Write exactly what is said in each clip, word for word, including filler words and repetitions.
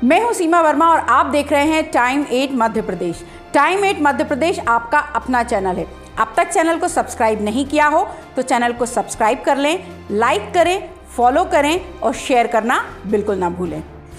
मैं हूं सीमा वर्मा और आप देख रहे हैं time at Madhya Pradesh. Time at Madhya Pradesh आपका अपना चैनल है। अब तक चैनल को सब्सक्राइब नहीं किया हो तो चैनल को सब्सक्राइब कर लें, लाइक करें, फॉलो करें और शेयर करना बिल्कुल ना भूलें।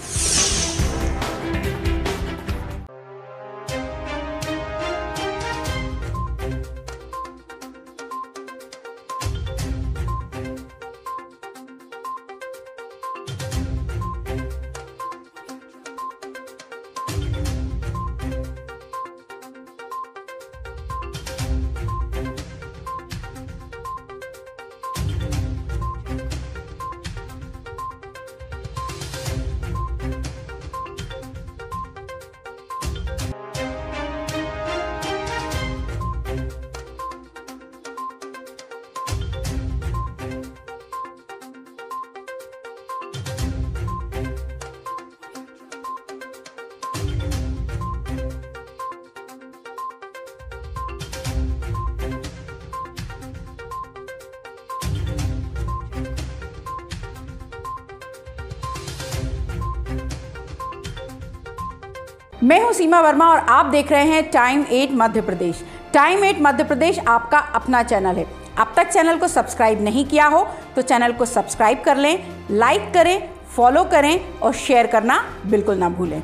मैं हूं सीमा वर्मा और आप देख रहे हैं time at Madhya Pradesh. Time at Madhya Pradesh आपका अपना चैनल है। अब तक चैनल को सब्सक्राइब नहीं किया हो तो चैनल को सब्सक्राइब कर लें, लाइक करें, फॉलो करें और शेयर करना बिल्कुल ना भूलें।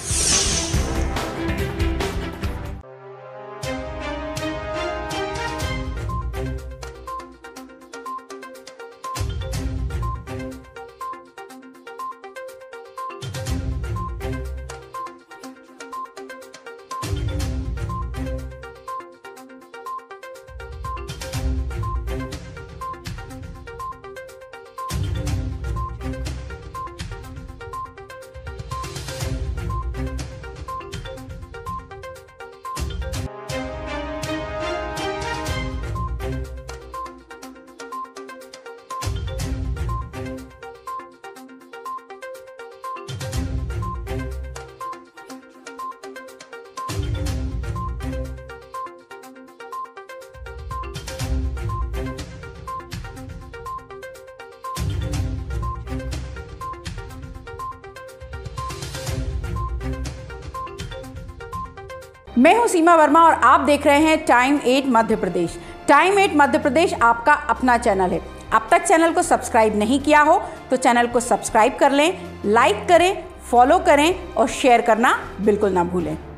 मैं हूं सीमा वर्मा और आप देख रहे हैं time at Madhya Pradesh. Time at Madhya Pradesh आपका अपना चैनल है। अब तक चैनल को सब्सक्राइब नहीं किया हो तो चैनल को सब्सक्राइब कर लें, लाइक करें, फॉलो करें और शेयर करना बिल्कुल ना भूलें।